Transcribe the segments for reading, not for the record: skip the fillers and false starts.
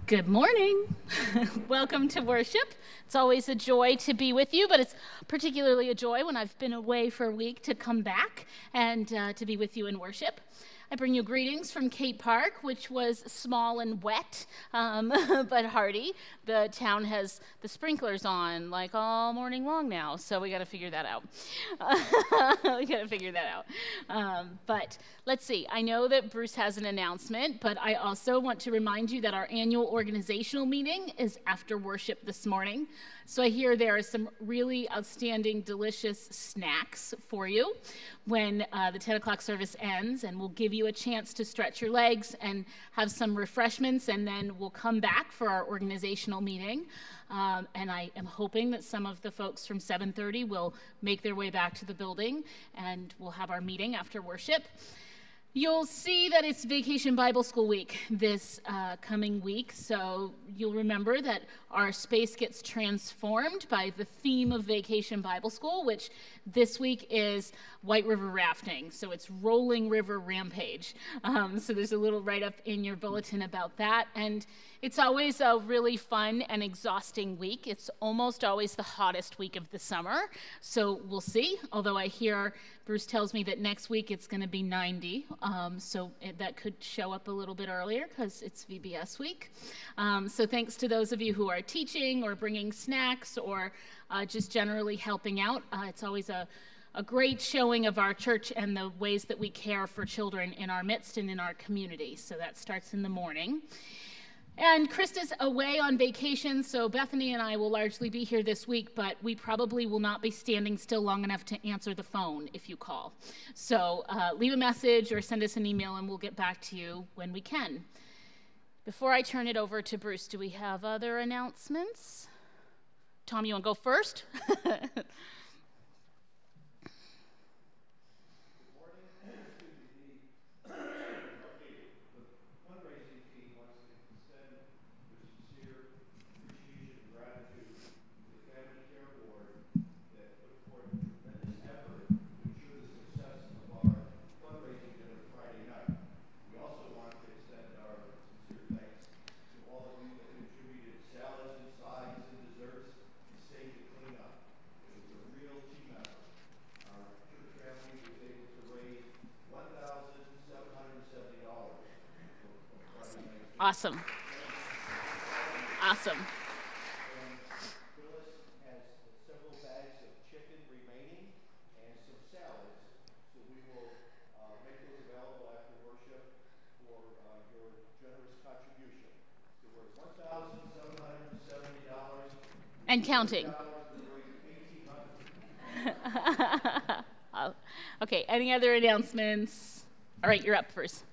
Good morning. Welcome to worship. It's always a joy to be with you, but it's particularly a joy when I've been away for a week to come back and to be with you in worship. I bring you greetings from Cape Park, which was small and wet, but hearty. The town has the sprinklers on like all morning long now, so we got to figure that out. But let's see. I know that Bruce has an announcement, but I also want to remind you that our annual organizational meeting is after worship this morning. So I hear there are some really outstanding, delicious snacks for you when the 10 o'clock service ends, and we'll give you a chance to stretch your legs and have some refreshments, and then we'll come back for our organizational meeting. And I am hoping that some of the folks from 7:30 will make their way back to the building, and we'll have our meeting after worship. You'll see that it's Vacation Bible School Week this coming week, so you'll remember that our space gets transformed by the theme of Vacation Bible School, which this week is White River Rafting, so it's Rolling River Rampage. So there's a little write-up in your bulletin about that, and it's always a really fun and exhausting week. It's almost always the hottest week of the summer, so we'll see, although I hear Bruce tells me that next week it's going to be 90, so that could show up a little bit earlier because it's VBS week. So thanks to those of you who are teaching or bringing snacks or just generally helping out. It's always a great showing of our church and the ways that we care for children in our midst and in our community. So that starts in the morning. And Krista's away on vacation, so Bethany and I will largely be here this week, but we probably will not be standing still long enough to answer the phone if you call. So leave a message or send us an email and we'll get back to you when we can. Before I turn it over to Bruce, do we have other announcements? Tom, you want to go first? Awesome. Awesome. And Phyllis has several bags of chicken remaining and some salads, so we will make those available after worship for your generous contribution. So we're $1,770. And counting. Okay, any other announcements? All right, you're up first.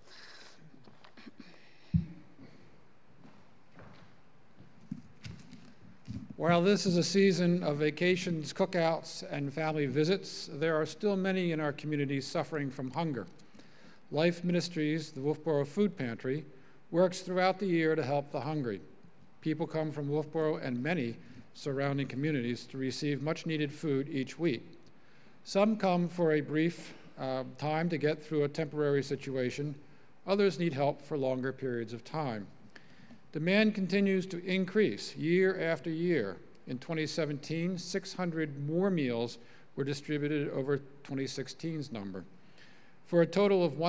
While this is a season of vacations, cookouts, and family visits, there are still many in our community suffering from hunger. Life Ministries, the Wolfboro Food Pantry, works throughout the year to help the hungry. People come from Wolfboro and many surrounding communities to receive much-needed food each week. Some come for a brief time to get through a temporary situation. Others need help for longer periods of time. Demand continues to increase year after year. In 2017, 600 more meals were distributed over 2016's number, for a total of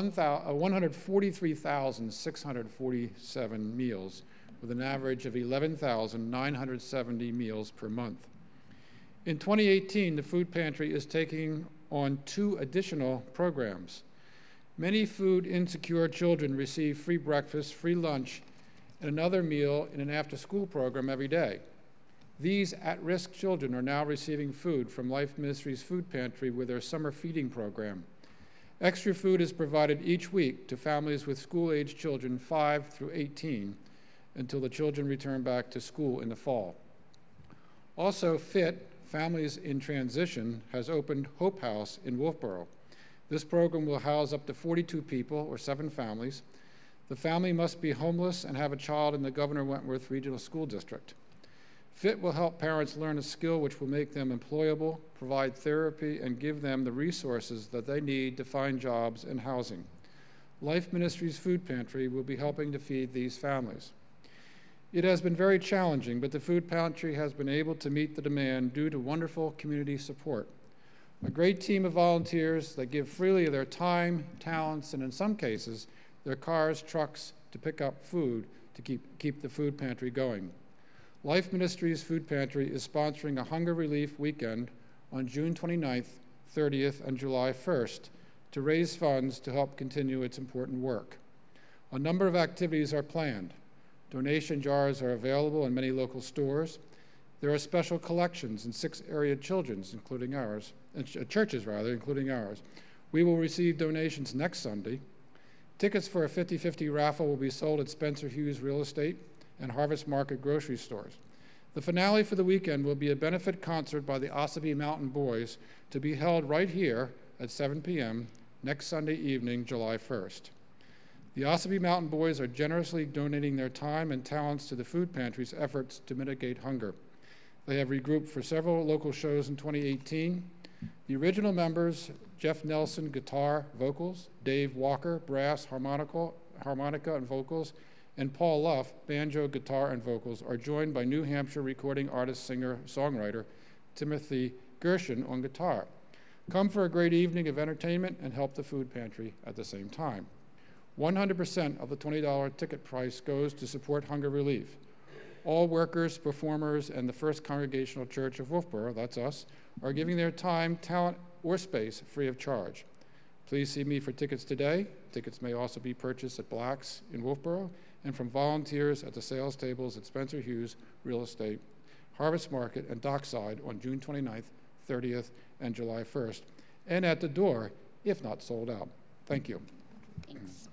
143,647 meals, with an average of 11,970 meals per month. In 2018, the food pantry is taking on 2 additional programs. Many food-insecure children receive free breakfast, free lunch, and another meal in an after-school program every day. These at-risk children are now receiving food from Life Ministries Food Pantry with their summer feeding program. Extra food is provided each week to families with school-age children 5 through 18 until the children return back to school in the fall. Also, FIT, Families in Transition, has opened Hope House in Wolfboro. This program will house up to 42 people, or 7 families. The family must be homeless and have a child in the Governor Wentworth Regional School District. FIT will help parents learn a skill which will make them employable, provide therapy, and give them the resources that they need to find jobs and housing. Life Ministries Food Pantry will be helping to feed these families. It has been very challenging, but the food pantry has been able to meet the demand due to wonderful community support. A great team of volunteers that give freely of their time, talents, and in some cases, their cars, trucks to pick up food to keep the food pantry going. Life Ministries Food Pantry is sponsoring a hunger relief weekend on June 29th, 30th, and July 1st to raise funds to help continue its important work. A number of activities are planned. Donation jars are available in many local stores. There are special collections in 6 area churches, including ours. We will receive donations next Sunday. Tickets for a 50-50 raffle will be sold at Spencer Hughes Real Estate and Harvest Market grocery stores. The finale for the weekend will be a benefit concert by the Ossipee Mountain Boys to be held right here at 7 p.m. next Sunday evening, July 1st. The Ossipee Mountain Boys are generously donating their time and talents to the food pantry's efforts to mitigate hunger. They have regrouped for several local shows in 2018. The original members, Jeff Nelson, guitar, vocals, Dave Walker, brass, harmonica and vocals, and Paul Luff, banjo, guitar, and vocals, are joined by New Hampshire recording artist, singer, songwriter Timothy Gershon on guitar. Come for a great evening of entertainment and help the food pantry at the same time. 100% of the $20 ticket price goes to support hunger relief. All workers, performers, and the First Congregational Church of Wolfboro, that's us, are giving their time, talent, or space free of charge. Please see me for tickets today. Tickets may also be purchased at Black's in Wolfboro and from volunteers at the sales tables at Spencer Hughes Real Estate, Harvest Market, and Dockside on June 29th, 30th, and July 1st, and at the door if not sold out. Thank you. Thanks.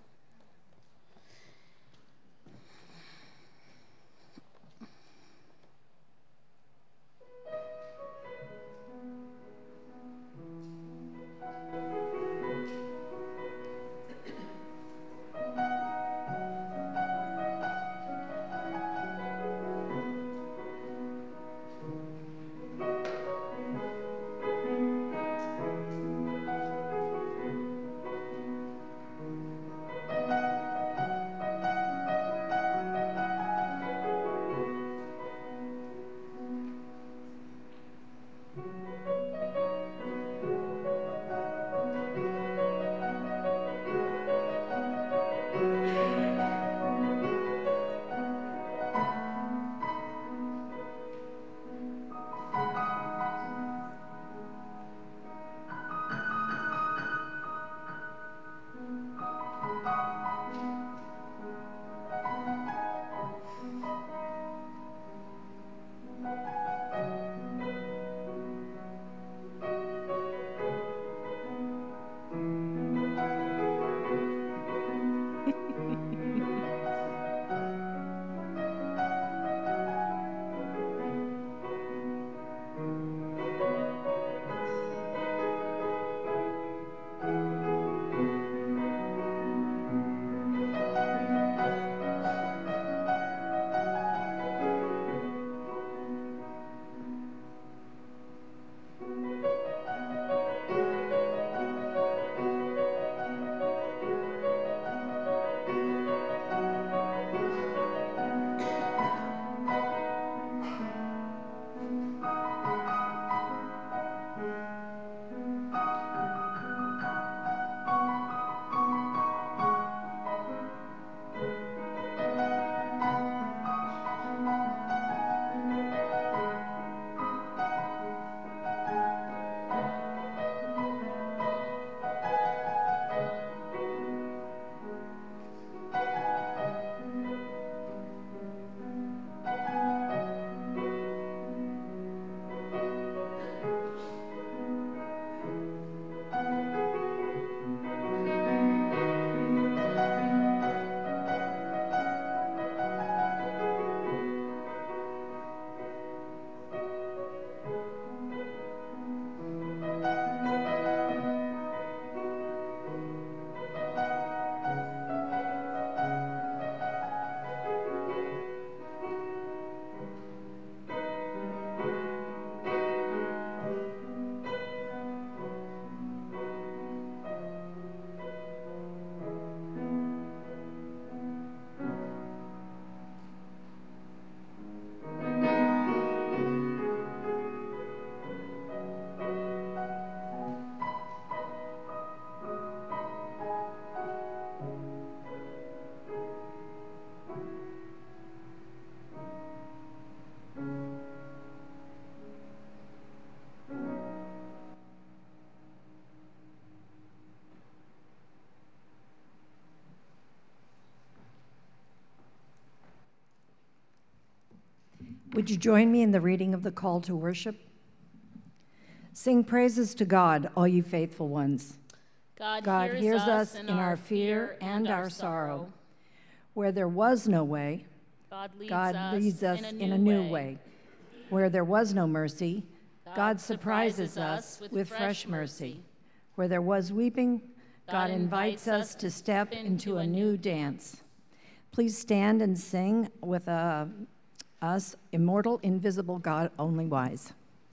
Would you join me in the reading of the call to worship? Sing praises to God, all you faithful ones. God hears us in our fear and our sorrow. Where there was no way, God leads us in a new way. Where there was no mercy, God surprises us with fresh mercy. Where there was weeping, God invites us to step into a new dance. Please stand and sing with us, immortal, invisible, God only wise.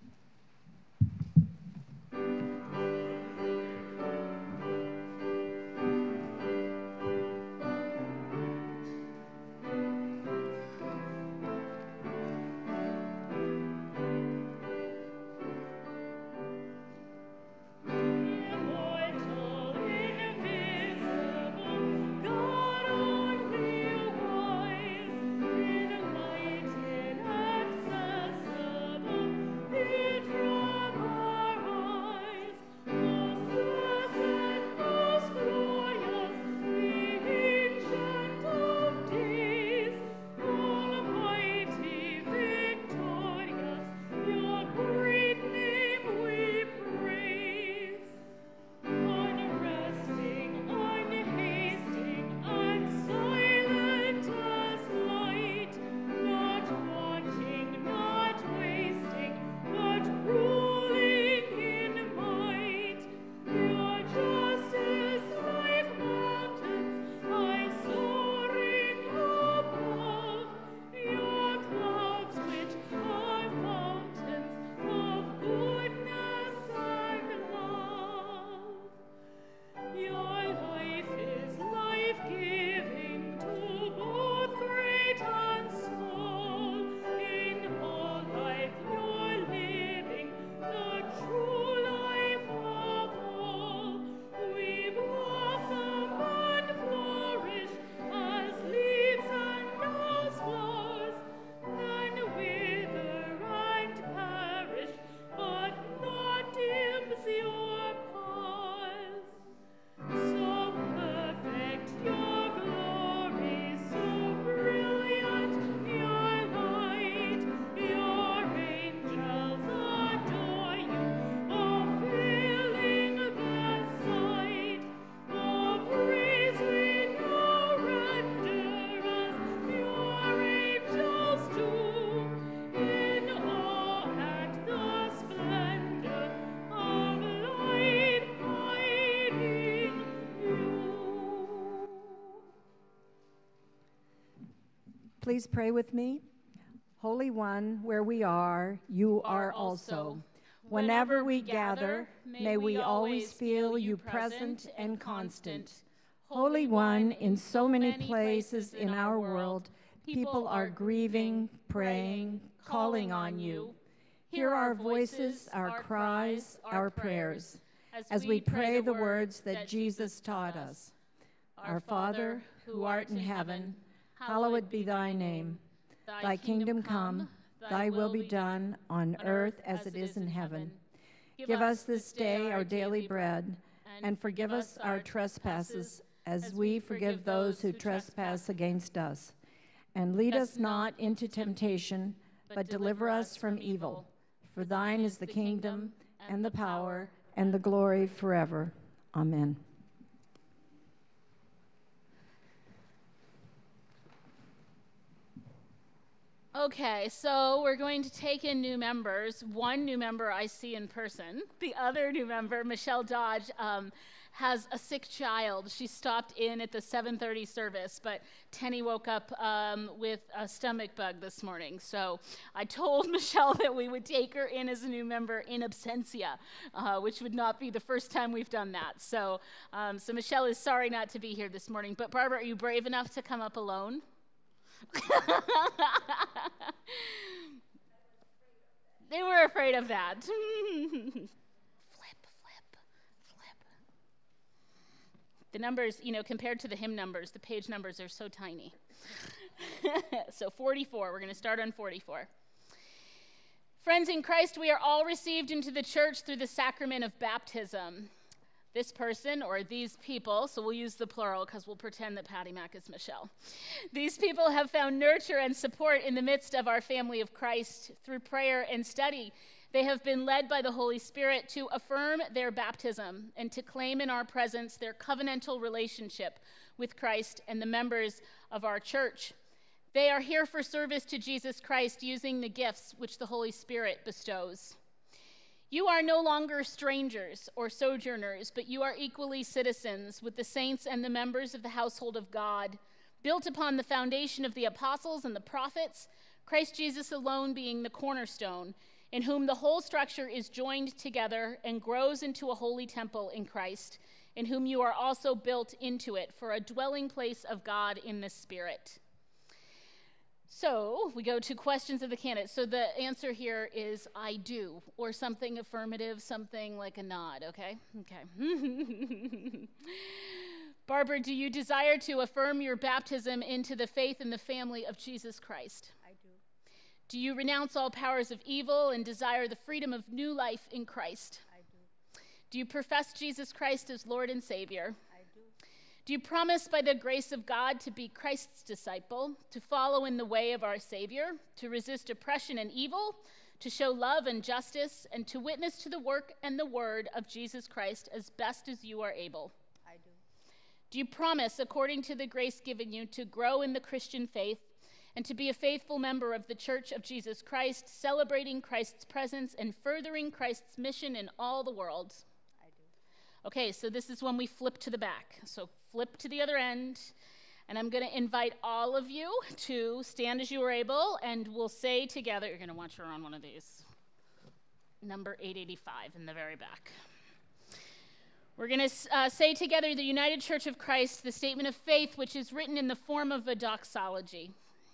Please pray with me. Holy One, where we are, you are also. Whenever we gather, may we always feel you present and constant. Holy One, in so many places in our world, people are grieving, praying, calling on you. Hear our voices, our cries, our prayers, as we pray the words that Jesus taught us. Our Father, who art in heaven, hallowed be thy name. Thy kingdom come, thy will be done on earth as it is in heaven. Give us this day our daily bread, and forgive us our trespasses as we forgive those who trespass against us. And lead us not into temptation, but deliver us from evil. For thine is the kingdom, and the power, and the glory forever. Amen. Okay, so we're going to take in new members. One new member I see in person. The other new member, Michelle Dodge, has a sick child. She stopped in at the 7:30 service, but Tenny woke up with a stomach bug this morning. So I told Michelle that we would take her in as a new member in absentia, which would not be the first time we've done that. So Michelle is sorry not to be here this morning. But Barbara, are you brave enough to come up alone? They were afraid of that. Flip. The numbers, compared to the hymn numbers, the page numbers are so tiny. So 44, we're going to start on 44. Friends in Christ, we are all received into the church through the sacrament of baptism. This person, or these people, so we'll use the plural because we'll pretend that Patty Mack is Michelle. These people have found nurture and support in the midst of our family of Christ through prayer and study. They have been led by the Holy Spirit to affirm their baptism and to claim in our presence their covenantal relationship with Christ and the members of our church. They are here for service to Jesus Christ using the gifts which the Holy Spirit bestows. You are no longer strangers or sojourners, but you are equally citizens with the saints and the members of the household of God, built upon the foundation of the apostles and the prophets, Christ Jesus alone being the cornerstone, in whom the whole structure is joined together and grows into a holy temple in Christ, in whom you are also built into it for a dwelling place of God in the Spirit. So we go to questions of the candidates. So the answer here is I do, or something affirmative, something like a nod, okay? Okay. Barbara, do you desire to affirm your baptism into the faith and the family of Jesus Christ? I do. Do you renounce all powers of evil and desire the freedom of new life in Christ? I do. Do you profess Jesus Christ as Lord and Savior? I do. Do you promise by the grace of God to be Christ's disciple, to follow in the way of our Savior, to resist oppression and evil, to show love and justice, and to witness to the work and the word of Jesus Christ as best as you are able? I do. Do you promise, according to the grace given you, to grow in the Christian faith and to be a faithful member of the Church of Jesus Christ, celebrating Christ's presence and furthering Christ's mission in all the world? I do. Okay, so this is when we flip to the back. So flip to the other end, and I'm going to invite all of you to stand as you are able, and we'll say together, you're going to watch her on one of these, number 885 in the very back. We're going to say together the United Church of Christ, the statement of faith, which is written in the form of a doxology.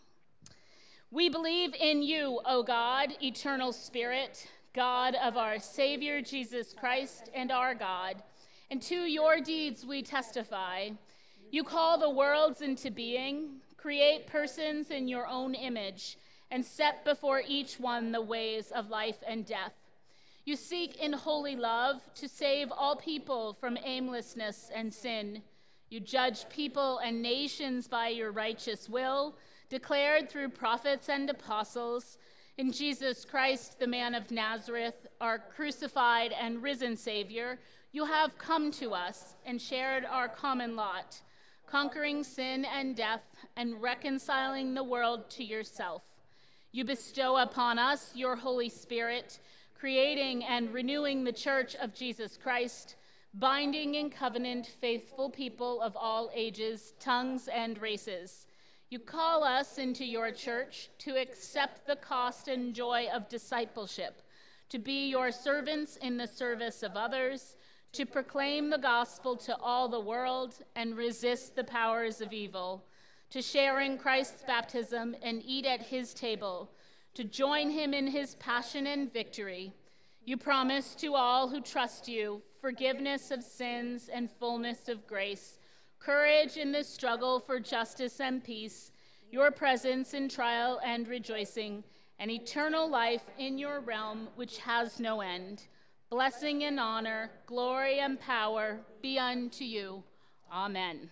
We believe in you, O God, eternal Spirit, God of our Savior, Jesus Christ, and our God. And to your deeds we testify. You call the worlds into being, create persons in your own image, and set before each one the ways of life and death. You seek in holy love to save all people from aimlessness and sin. You judge people and nations by your righteous will, declared through prophets and apostles, in Jesus Christ, the man of Nazareth, our crucified and risen Savior. You have come to us and shared our common lot, conquering sin and death and reconciling the world to yourself. You bestow upon us your Holy Spirit, creating and renewing the Church of Jesus Christ, binding in covenant faithful people of all ages, tongues, and races. You call us into your church to accept the cost and joy of discipleship, to be your servants in the service of others, to proclaim the gospel to all the world and resist the powers of evil, to share in Christ's baptism and eat at his table, to join him in his passion and victory. You promise to all who trust you forgiveness of sins and fullness of grace, courage in the struggle for justice and peace, your presence in trial and rejoicing, and eternal life in your realm which has no end. Blessing and honor, glory and power be unto you. Amen.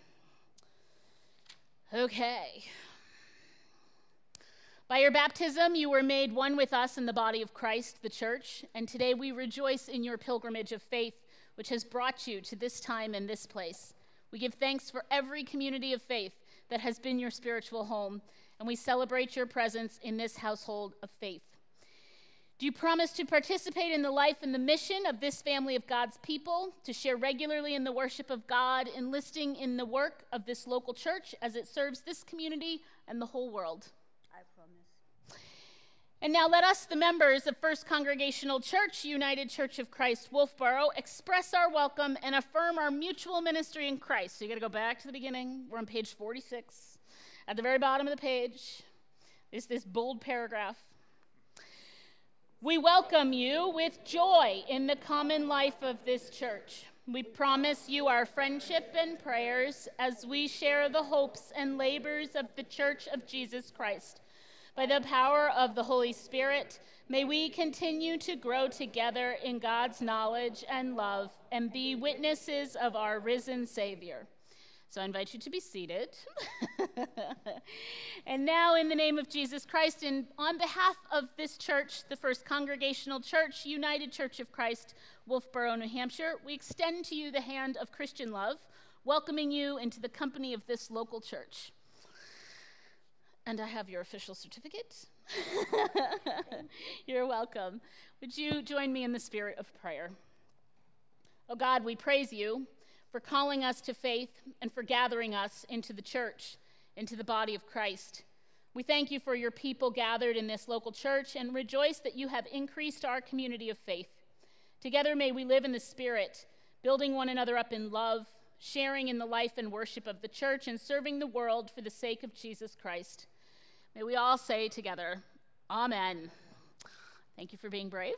Okay. By your baptism, you were made one with us in the body of Christ, the church, and today we rejoice in your pilgrimage of faith, which has brought you to this time and this place. We give thanks for every community of faith that has been your spiritual home, and we celebrate your presence in this household of faith. Do you promise to participate in the life and the mission of this family of God's people, to share regularly in the worship of God, enlisting in the work of this local church as it serves this community and the whole world? I promise. And now let us, the members of First Congregational Church, United Church of Christ, Wolfboro, express our welcome and affirm our mutual ministry in Christ. So you got to go back to the beginning. We're on page 46. At the very bottom of the page is this bold paragraph. We welcome you with joy in the common life of this church. We promise you our friendship and prayers as we share the hopes and labors of the Church of Jesus Christ. By the power of the Holy Spirit, may we continue to grow together in God's knowledge and love and be witnesses of our risen Savior. So I invite you to be seated. And now, in the name of Jesus Christ, and on behalf of this church, the First Congregational Church, United Church of Christ, Wolfboro, New Hampshire, we extend to you the hand of Christian love, welcoming you into the company of this local church. And I have your official certificate. You're welcome. Would you join me in the spirit of prayer? Oh God, we praise you for calling us to faith and for gathering us into the church, into the body of Christ. We thank you for your people gathered in this local church and rejoice that you have increased our community of faith. Together may we live in the Spirit, building one another up in love, sharing in the life and worship of the church, and serving the world for the sake of Jesus Christ. May we all say together, Amen. Thank you for being brave.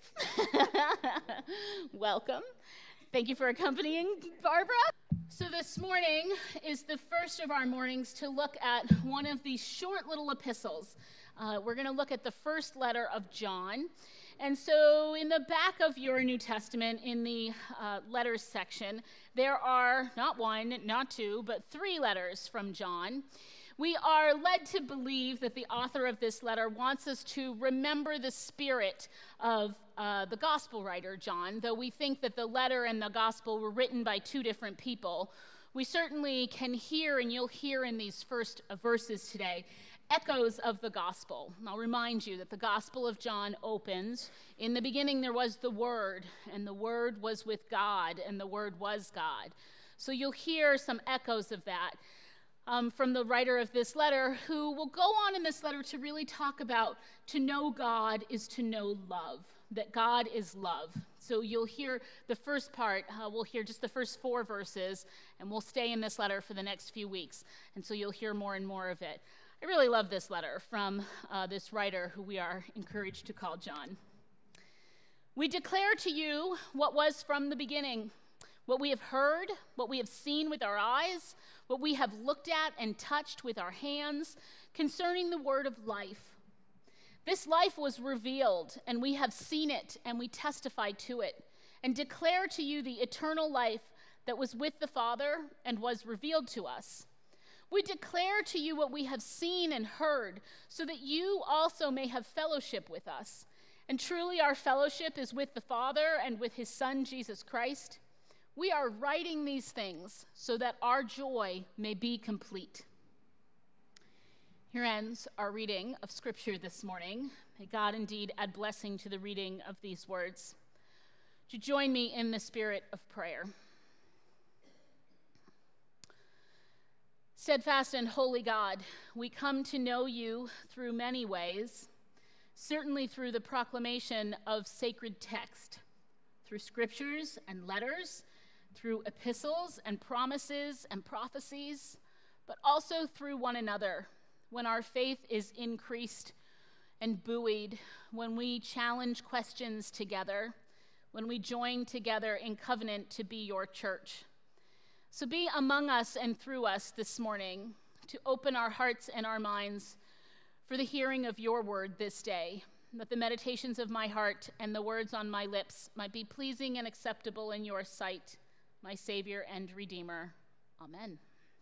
Welcome. Thank you for accompanying Barbara. So this morning is the first of our mornings to look at one of these short little epistles. We're going to look at the first letter of John. And so in the back of your New Testament, in the letters section, there are not one, not two, but 3 letters from John. We are led to believe that the author of this letter wants us to remember the spirit of the gospel writer, John. Though we think that the letter and the gospel were written by 2 different people, we certainly can hear, and you'll hear in these first verses today, echoes of the gospel. And I'll remind you that the gospel of John opens, in the beginning there was the Word, and the Word was with God, and the Word was God. So you'll hear some echoes of that. From the writer of this letter, who will go on in this letter to really talk about to know God is to know love, that God is love. So you'll hear the first part, we'll hear just the first 4 verses, and we'll stay in this letter for the next few weeks, and so you'll hear more and more of it. I really love this letter from this writer who we are encouraged to call John. We declare to you what was from the beginning, what we have heard, what we have seen with our eyes, what we have looked at and touched with our hands concerning the word of life. This life was revealed, and we have seen it, and we testify to it, and declare to you the eternal life that was with the Father and was revealed to us. We declare to you what we have seen and heard, so that you also may have fellowship with us. And truly our fellowship is with the Father and with his Son, Jesus Christ. We are writing these things so that our joy may be complete. Here ends our reading of Scripture this morning. May God indeed add blessing to the reading of these words. Would you join me in the spirit of prayer? Steadfast and holy God, we come to know you through many ways, certainly through the proclamation of sacred text, through scriptures and letters, through epistles and promises and prophecies, but also through one another, when our faith is increased and buoyed, when we challenge questions together, when we join together in covenant to be your church. So be among us and through us this morning to open our hearts and our minds for the hearing of your word this day, that the meditations of my heart and the words on my lips might be pleasing and acceptable in your sight, my Savior and Redeemer. Amen.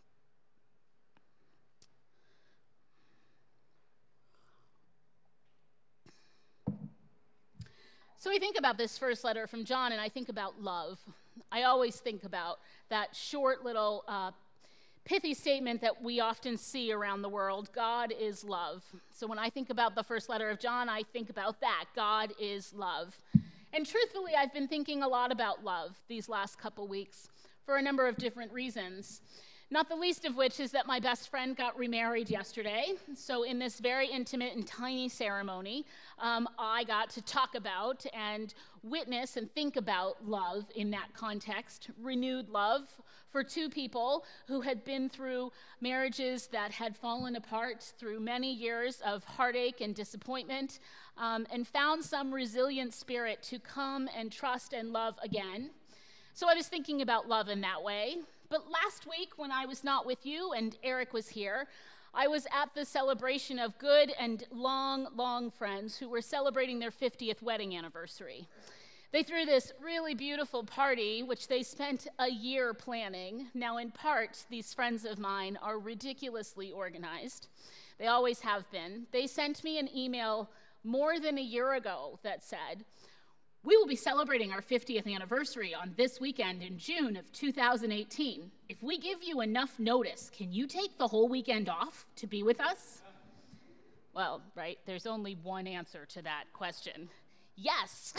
So I think about this first letter from John, and I think about love. I always think about that short little pithy statement that we often see around the world, God is love. So when I think about the first letter of John, I think about that, God is love. And truthfully, I've been thinking a lot about love these last couple weeks for a number of different reasons. Not the least of which is that my best friend got remarried yesterday. So in this very intimate and tiny ceremony, I got to talk about and witness and think about love in that context, renewed love for 2 people who had been through marriages that had fallen apart through many years of heartache and disappointment, and found some resilient spirit to come and trust and love again. So I was thinking about love in that way. But last week, when I was not with you and Eric was here, I was at the celebration of good and long friends who were celebrating their 50th wedding anniversary. They threw this really beautiful party, which they spent a year planning. Now, in part, these friends of mine are ridiculously organized. They always have been. They sent me an email more than a year ago that said, "We will be celebrating our 50th anniversary on this weekend in June of 2018. If we give you enough notice, can you take the whole weekend off to be with us?" Well, right, there's only one answer to that question. Yes.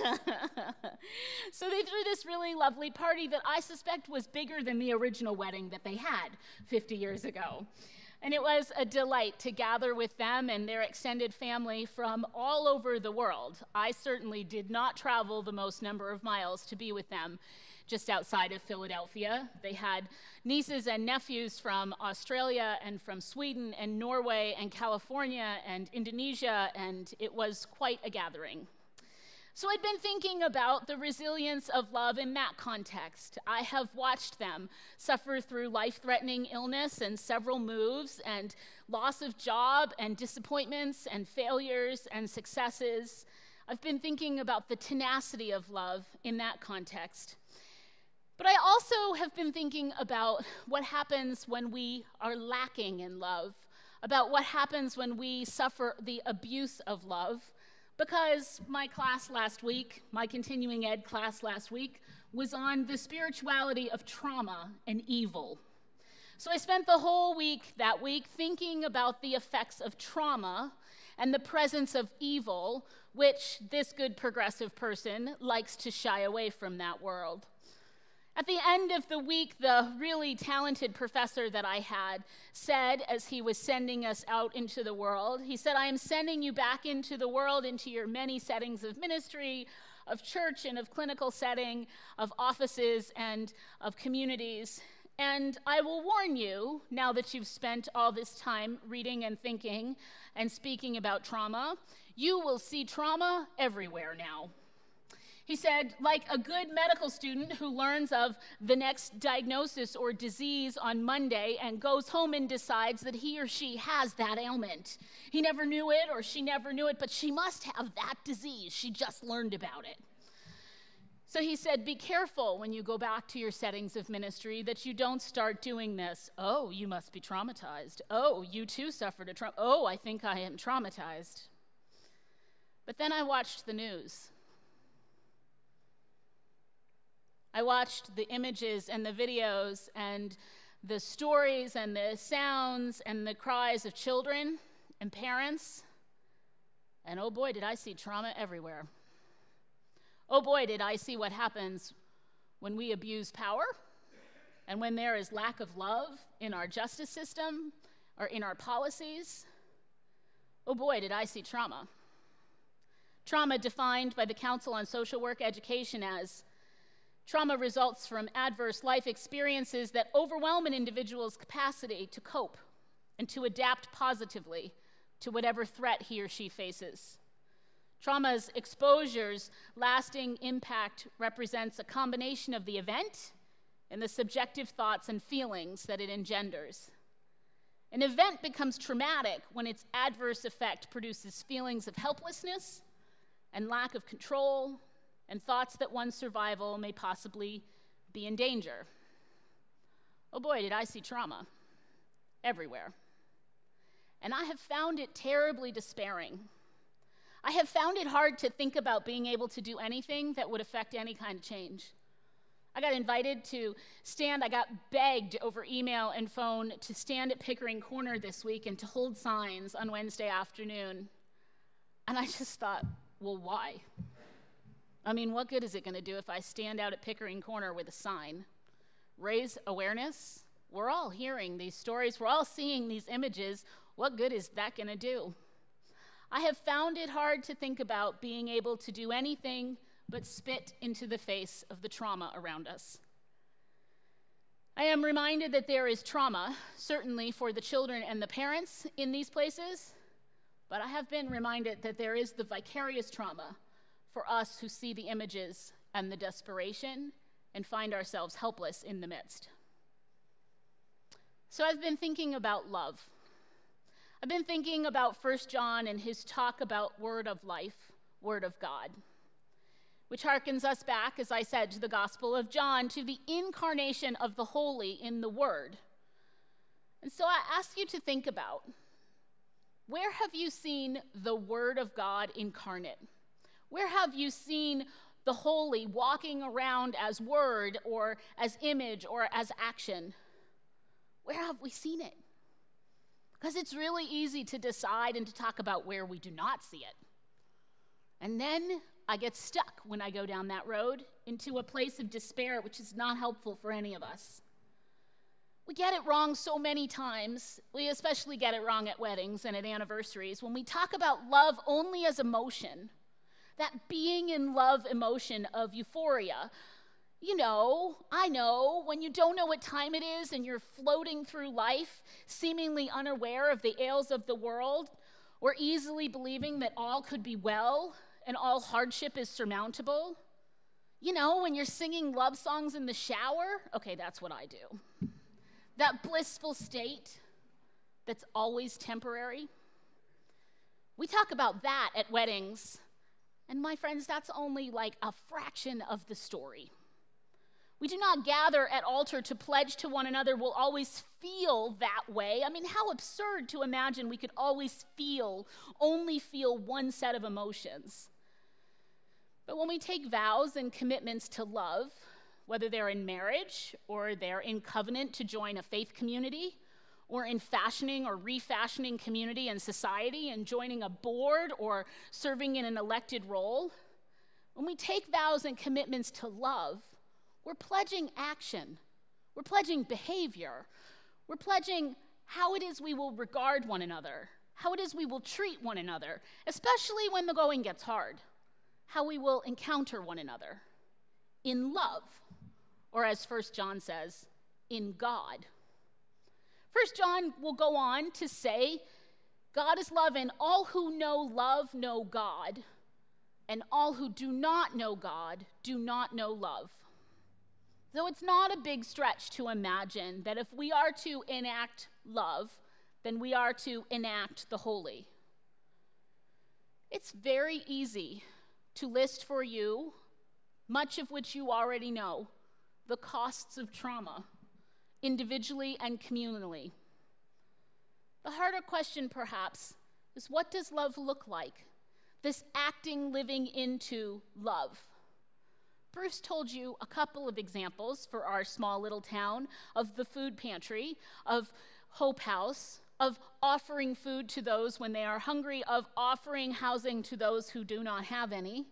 So they threw this really lovely party that I suspect was bigger than the original wedding that they had 50 years ago. And it was a delight to gather with them and their extended family from all over the world. I certainly did not travel the most number of miles to be with them just outside of Philadelphia. They had nieces and nephews from Australia and from Sweden and Norway and California and Indonesia, and it was quite a gathering. So I'd been thinking about the resilience of love in that context. I have watched them suffer through life-threatening illness and several moves and loss of job and disappointments and failures and successes. I've been thinking about the tenacity of love in that context. But I also have been thinking about what happens when we are lacking in love, about what happens when we suffer the abuse of love. Because my class last week, my continuing ed class last week, was on the spirituality of trauma and evil. So I spent the whole week that week thinking about the effects of trauma and the presence of evil, which this good progressive person likes to shy away from that world. At the end of the week, the really talented professor that I had said, as he was sending us out into the world, he said, "I am sending you back into the world, into your many settings of ministry, of church and of clinical setting, of offices and of communities. And I will warn you, now that you've spent all this time reading and thinking and speaking about trauma, you will see trauma everywhere now." He said, like a good medical student who learns of the next diagnosis or disease on Monday and goes home and decides that he or she has that ailment. He never knew it or she never knew it, but she must have that disease. She just learned about it. So he said, be careful when you go back to your settings of ministry that you don't start doing this. "Oh, you must be traumatized. Oh, you too suffered a trauma. Oh, I think I am traumatized." But then I watched the news. I watched the images and the videos and the stories and the sounds and the cries of children and parents. And oh boy, did I see trauma everywhere. Oh boy, did I see what happens when we abuse power and when there is lack of love in our justice system or in our policies. Oh boy, did I see trauma. Trauma defined by the Council on Social Work Education as trauma results from adverse life experiences that overwhelm an individual's capacity to cope and to adapt positively to whatever threat he or she faces. Trauma's exposure's lasting impact represents a combination of the event and the subjective thoughts and feelings that it engenders. An event becomes traumatic when its adverse effect produces feelings of helplessness and lack of control, and thoughts that one's survival may possibly be in danger. Oh boy, did I see trauma everywhere. And I have found it terribly despairing. I have found it hard to think about being able to do anything that would affect any kind of change. I got invited to stand, I got begged over email and phone to stand at Pickering Corner this week and to hold signs on Wednesday afternoon. And I just thought, well, why? I mean, what good is it going to do if I stand out at Pickering Corner with a sign? Raise awareness? We're all hearing these stories. We're all seeing these images. What good is that going to do? I have found it hard to think about being able to do anything but spit into the face of the trauma around us. I am reminded that there is trauma, certainly for the children and the parents in these places, but I have been reminded that there is the vicarious trauma for us who see the images and the desperation and find ourselves helpless in the midst. So I've been thinking about love. I've been thinking about 1 John and his talk about word of life, word of God, which harkens us back, as I said, to the Gospel of John, to the incarnation of the Holy in the Word. And so I ask you to think about, where have you seen the Word of God incarnate? Where have you seen the Holy walking around as word or as image or as action? Where have we seen it? Because it's really easy to decide and to talk about where we do not see it. And then I get stuck when I go down that road into a place of despair, which is not helpful for any of us. We get it wrong so many times. We especially get it wrong at weddings and at anniversaries when we talk about love only as emotion, that being in love emotion of euphoria. You know, I know, when you don't know what time it is and you're floating through life, seemingly unaware of the ails of the world, or easily believing that all could be well and all hardship is surmountable. You know, when you're singing love songs in the shower, okay, that's what I do. That blissful state that's always temporary. We talk about that at weddings, and my friends, that's only like a fraction of the story. We do not gather at altar to pledge to one another we'll always feel that way. I mean, how absurd to imagine we could always only feel one set of emotions. But when we take vows and commitments to love, whether they're in marriage or they're in covenant to join a faith community, or in fashioning or refashioning community and society and joining a board or serving in an elected role, when we take vows and commitments to love, we're pledging action. We're pledging behavior. We're pledging how it is we will regard one another, how it is we will treat one another, especially when the going gets hard, how we will encounter one another in love, or as 1 John says, in God. 1 John will go on to say, God is love, and all who know love know God, and all who do not know God do not know love. So it's not a big stretch to imagine that if we are to enact love, then we are to enact the holy. It's very easy to list for you, much of which you already know, the costs of trauma, individually and communally. The harder question, perhaps, is what does love look like? This acting, living into love. Bruce told you a couple of examples for our small little town of the food pantry, of Hope House, of offering food to those when they are hungry, of offering housing to those who do not have any.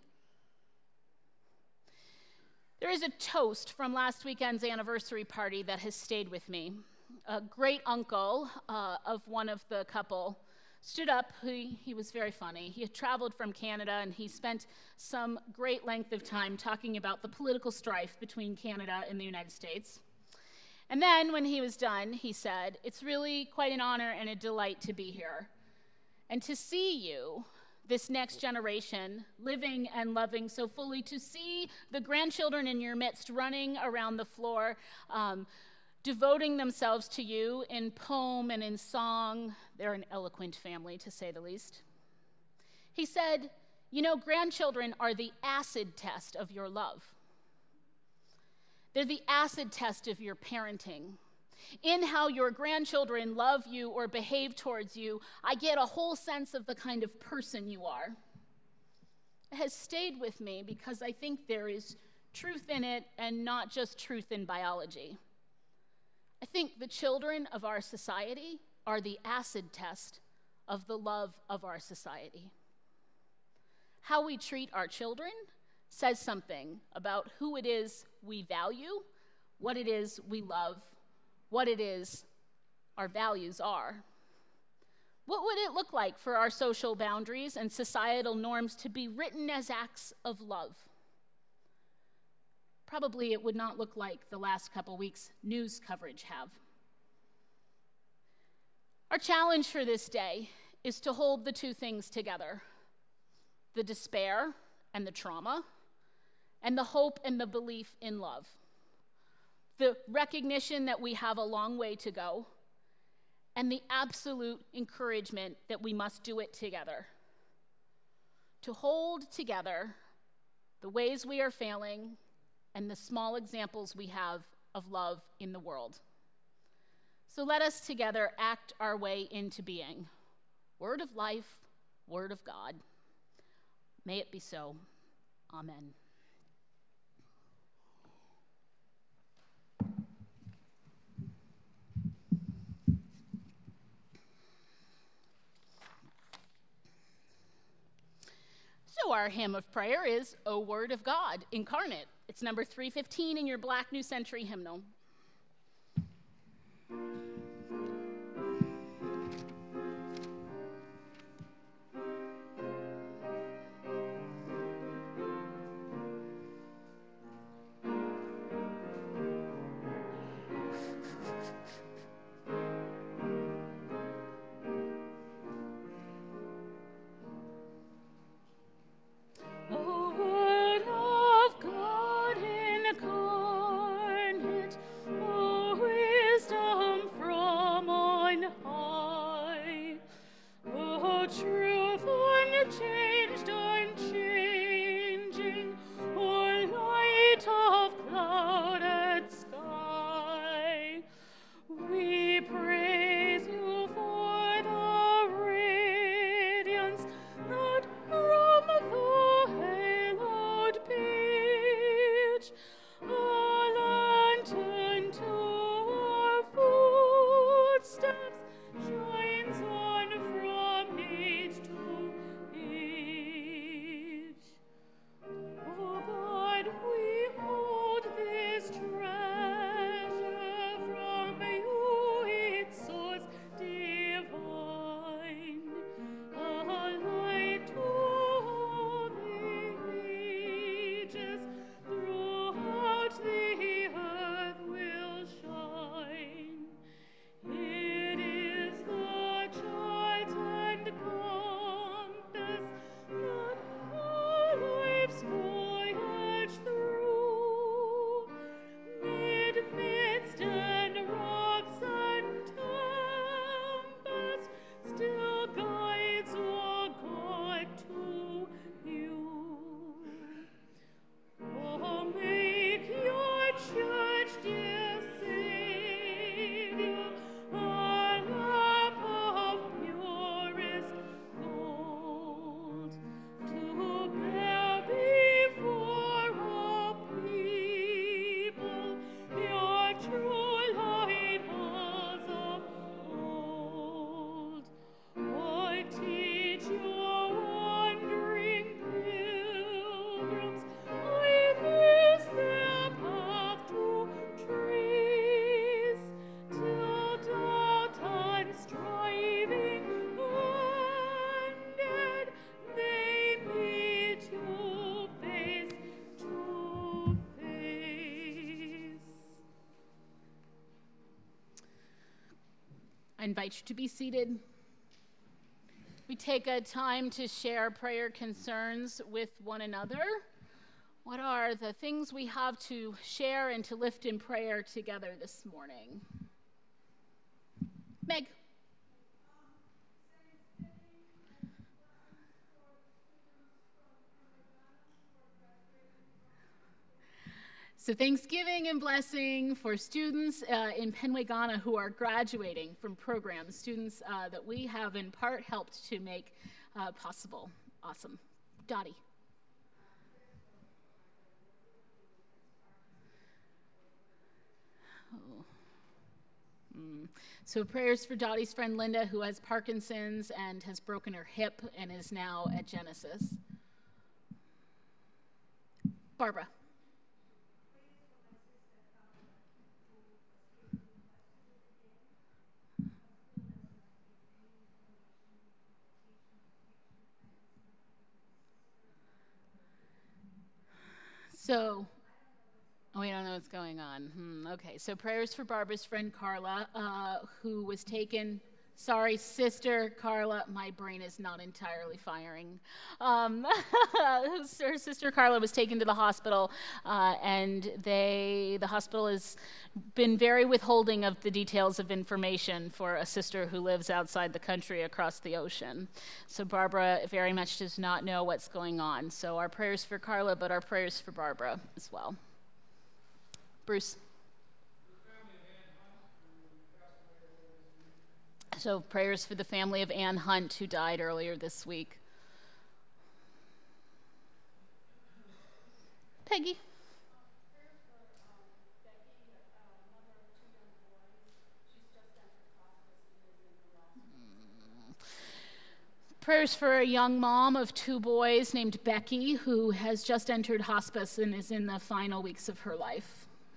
There is a toast from last weekend's anniversary party that has stayed with me. A great uncle of one of the couple stood up. He was very funny. He had traveled from Canada, and he spent some great length of time talking about the political strife between Canada and the United States. And then when he was done, he said, "It's really quite an honor and a delight to be here and to see you, this next generation, living and loving so fully, to see the grandchildren in your midst running around the floor, devoting themselves to you in poem and in song." They're an eloquent family, to say the least. He said, "You know, grandchildren are the acid test of your love. They're the acid test of your parenting. In how your grandchildren love you or behave towards you, I get a whole sense of the kind of person you are." It has stayed with me because I think there is truth in it, and not just truth in biology. I think the children of our society are the acid test of the love of our society. How we treat our children says something about who it is we value, what it is we love, what it is our values are. What would it look like for our social boundaries and societal norms to be written as acts of love? Probably it would not look like the last couple weeks' news coverage have. Our challenge for this day is to hold the two things together: the despair and the trauma, and the hope and the belief in love. The recognition that we have a long way to go, and the absolute encouragement that we must do it together. To hold together the ways we are failing and the small examples we have of love in the world. So let us together act our way into being. Word of life, word of God. May it be so. Amen. So our hymn of prayer is O Word of God Incarnate. It's number 315 in your Black New Century hymnal. I invite you to be seated. We take a time to share prayer concerns with one another. What are the things we have to share and to lift in prayer together this morning? Meg. So Thanksgiving and blessing for students in Penway, Ghana who are graduating from programs, students that we have in part helped to make possible. Awesome. Dottie. Oh. So prayers for Dottie's friend Linda, who has Parkinson's and has broken her hip and is now at Genesis. Barbara. So, we don't know what's going on. Okay, so prayers for Barbara's friend Carla, who was taken Sorry, Sister Carla, my brain is not entirely firing. Her Sister Carla was taken to the hospital, and the hospital has been very withholding of the details of information for a sister who lives outside the country across the ocean. So Barbara very much does not know what's going on. So our prayers for Carla, but our prayers for Barbara as well. Bruce. So prayers for the family of Ann Hunt, who died earlier this week. Peggy. Prayers for a young mom of 2 boys named Becky, who has just entered hospice and is in the final weeks of her life.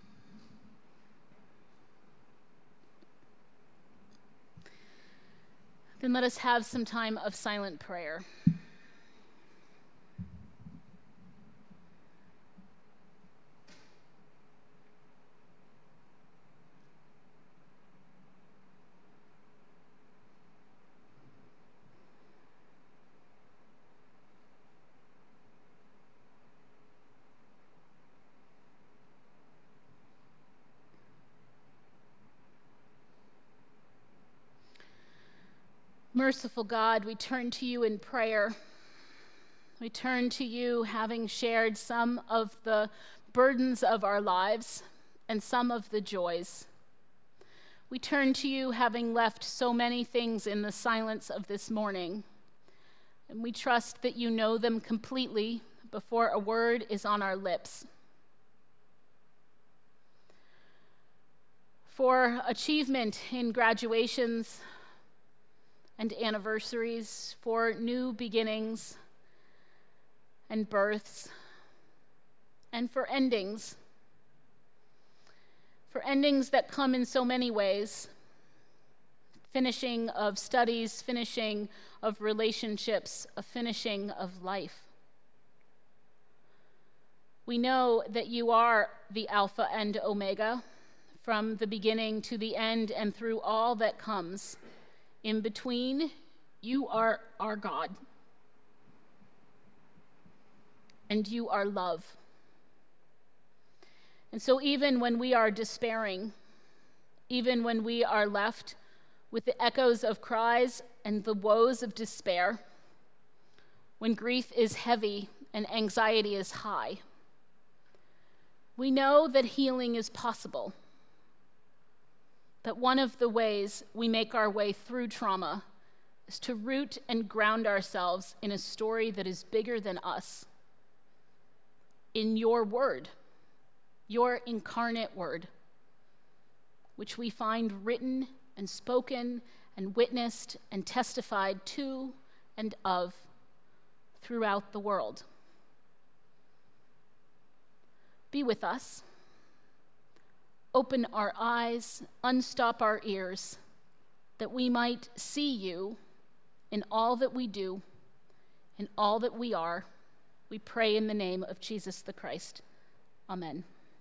Then let us have some time of silent prayer. Merciful God, we turn to you in prayer. We turn to you having shared some of the burdens of our lives and some of the joys. We turn to you having left so many things in the silence of this morning, and we trust that you know them completely before a word is on our lips. For achievement in graduations and anniversaries, for new beginnings and births, and for endings that come in so many ways: finishing of studies, finishing of relationships, a finishing of life. We know that you are the Alpha and Omega, from the beginning to the end and through all that comes. In between, you are our God, and you are love. And so even when we are despairing, even when we are left with the echoes of cries and the woes of despair, when grief is heavy and anxiety is high, we know that healing is possible. That one of the ways we make our way through trauma is to root and ground ourselves in a story that is bigger than us, in your word, your incarnate word, which we find written and spoken and witnessed and testified to and of throughout the world. Be with us. Open our eyes, unstop our ears, that we might see you in all that we do, in all that we are. We pray in the name of Jesus the Christ. Amen.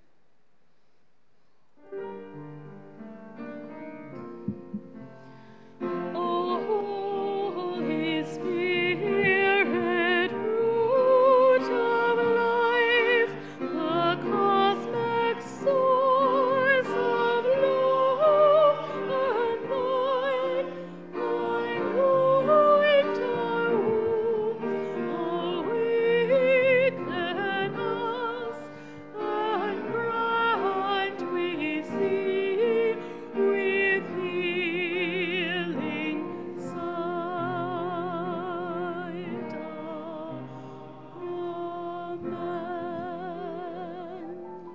Holy Spirit, root of life, the cosmic source of love and light, anoint our wounds, awaken us, and grant we see with healing sight. Amen.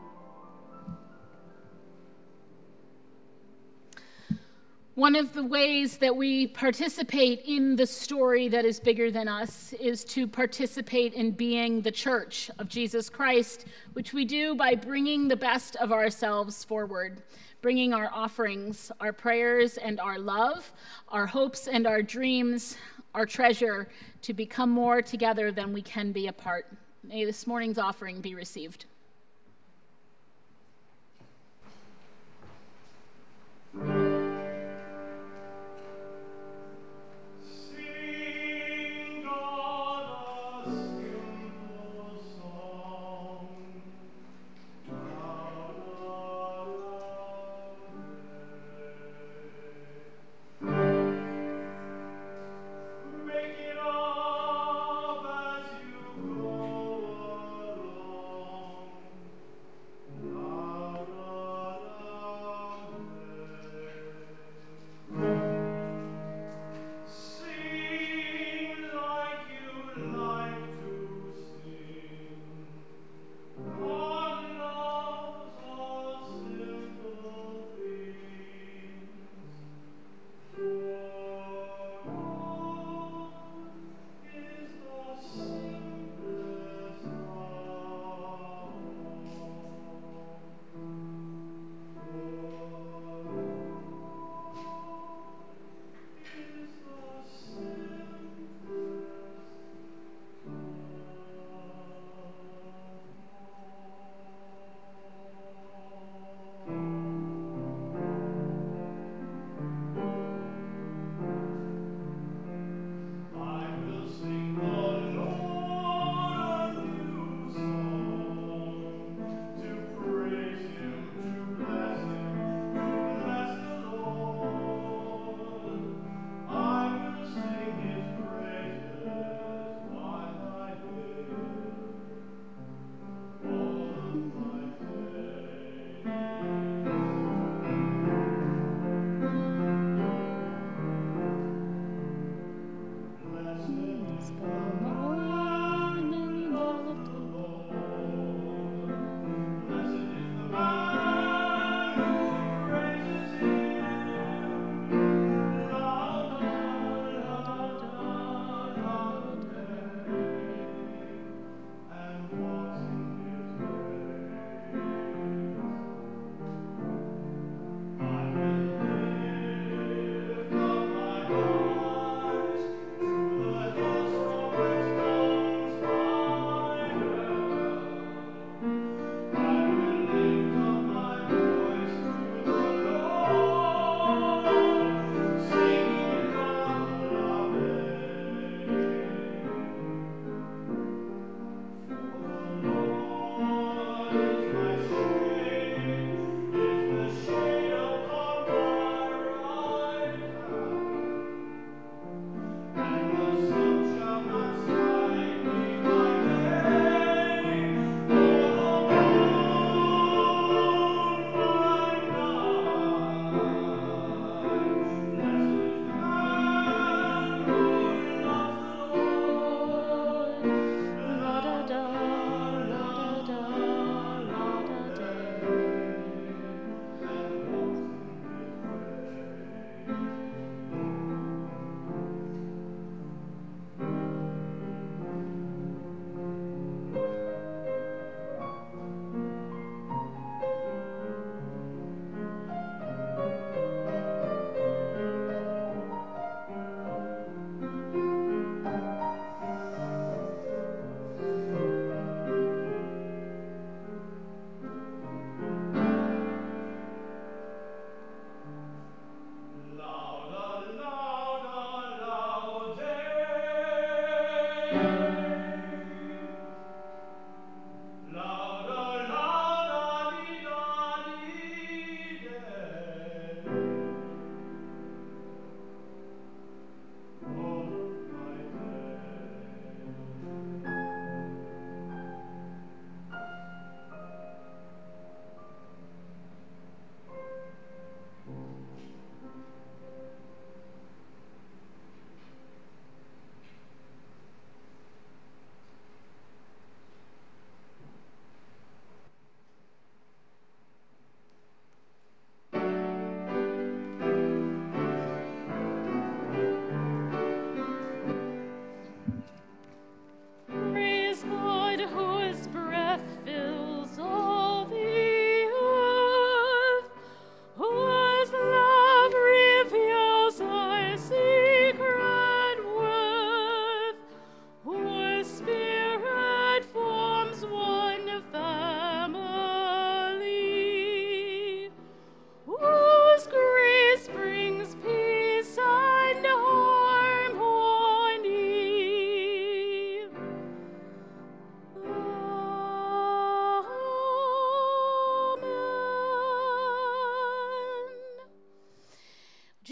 One of the ways that we participate in the story that is bigger than us is to participate in being the church of Jesus Christ, which we do by bringing the best of ourselves forward, bringing our offerings, our prayers and our love, our hopes and our dreams, our treasure, to become more together than we can be apart. May this morning's offering be received.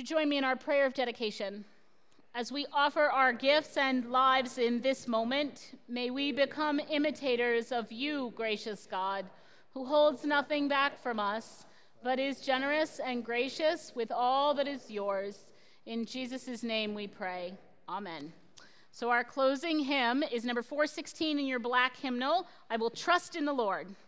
join me in our prayer of dedication? As we offer our gifts and lives in this moment, may we become imitators of you, gracious God, who holds nothing back from us, but is generous and gracious with all that is yours. In Jesus' name we pray. Amen. So our closing hymn is number 416 in your black hymnal, I Will Trust in the Lord.